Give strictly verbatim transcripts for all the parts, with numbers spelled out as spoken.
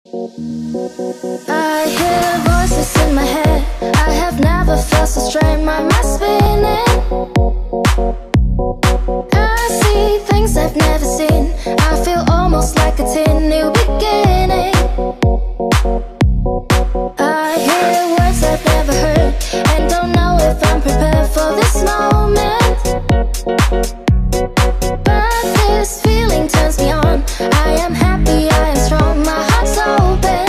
I hear voices in my head. I have never felt so strange. My mind's spinning. I see things I've never seen. I feel almost like a teen new beginning. I hear words I've never heard, and don't know if I'm prepared for this moment. But this feeling turns me on. I am happy, I am strong, my heart's open.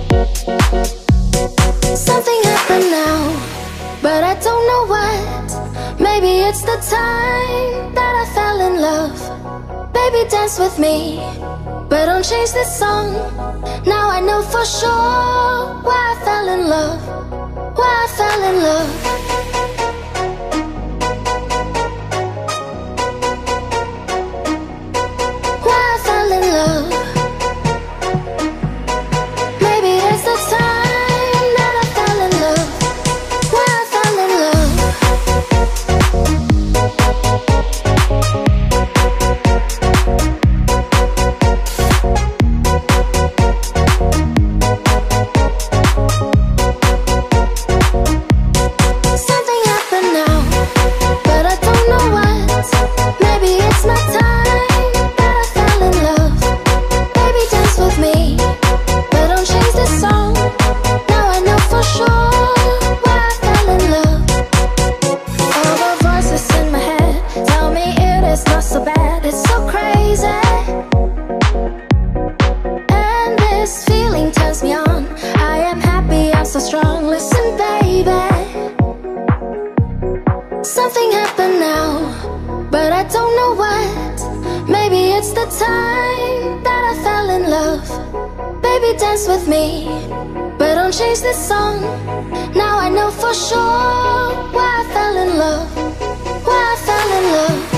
Something happened now, but I don't know what. Maybe it's the time that I fell in love. Baby, dance with me, but don't change this song. Now I know for sure why I fell in love. Why I fell in love. So strong, listen baby. Something happened now, but I don't know what. Maybe it's the time that I fell in love. Baby, dance with me, but don't change this song. Now I know for sure why I fell in love. Why I fell in love.